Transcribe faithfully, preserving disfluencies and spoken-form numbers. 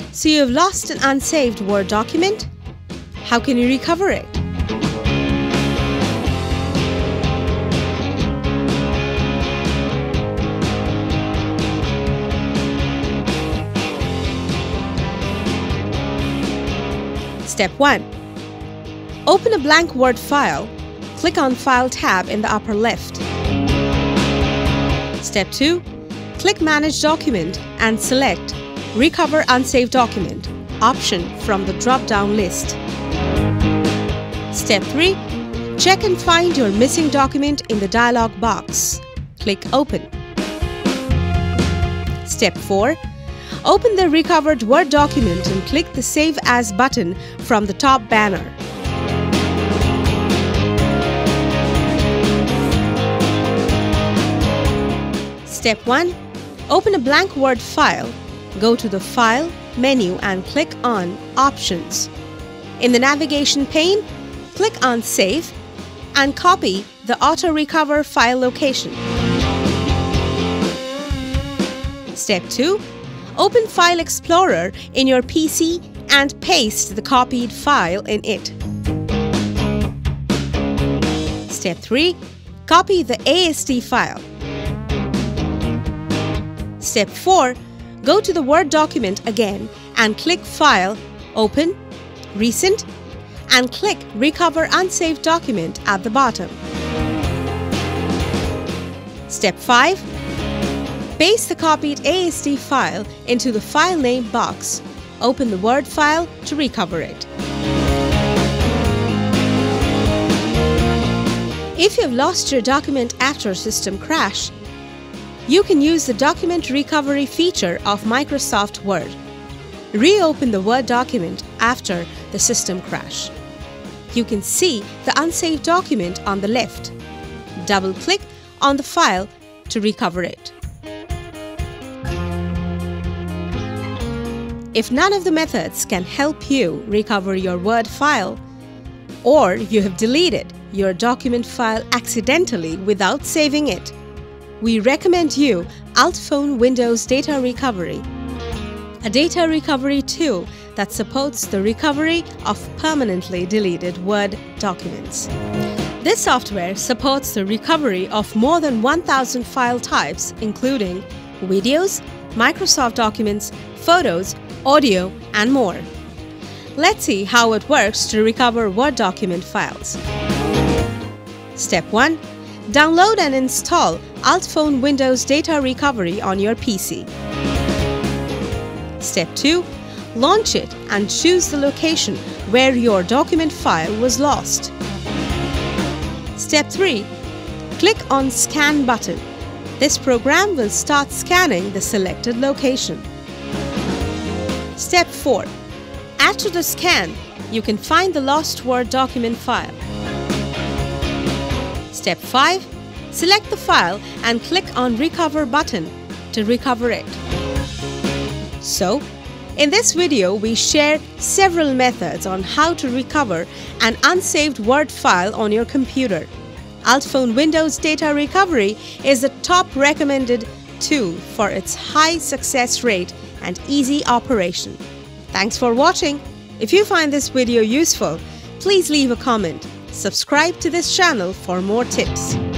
So you have lost an unsaved Word document? How can you recover it? Step one. Open a blank Word file. Click on File tab in the upper left. Step two. Click Manage Document and select Recover Unsaved Document option from the drop-down list. Step three. Check and find your missing document in the dialog box. Click Open. Step four. Open the recovered Word document and click the Save As button from the top banner. Step one. Open a blank Word file. Go to the File menu and click on Options. In the navigation pane, click on Save and copy the AutoRecover file location. Step two. Open File Explorer in your P C and paste the copied file in it. Step three. Copy the A S D file. Step four. Go to the Word document again and click File, Open, Recent, and click Recover Unsaved Document at the bottom. Step five. Paste the copied A S D file into the File Name box. Open the Word file to recover it. If you have lost your document after a system crash, you can use the Document Recovery feature of Microsoft Word. Reopen the Word document after the system crash. You can see the unsaved document on the left. Double-click on the file to recover it. If none of the methods can help you recover your Word file, or you have deleted your document file accidentally without saving it, we recommend you Altphone Windows Data Recovery, a data recovery tool that supports the recovery of permanently deleted Word documents. This software supports the recovery of more than one thousand file types, including videos, Microsoft documents, photos, audio, and more. Let's see how it works to recover Word document files. Step one. Download and install Altphone Windows Data Recovery on your P C. Step two. Launch it and choose the location where your document file was lost. Step three. Click on Scan button. This program will start scanning the selected location. Step four. After the scan, you can find the lost Word document file. Step five. Select the file and click on Recover button to recover it. So, in this video we shared several methods on how to recover an unsaved Word file on your computer. Altphone Windows Data Recovery is the top recommended tool for its high success rate and easy operation. Thanks for watching. If you find this video useful, please leave a comment. Subscribe to this channel for more tips.